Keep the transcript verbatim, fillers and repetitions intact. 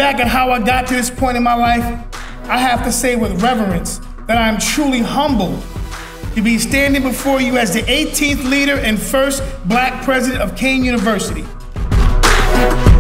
back at how I got to this point in my life, I have to say with reverence that I am truly humbled to be standing before you as the eighteenth leader and first black president of Kean University.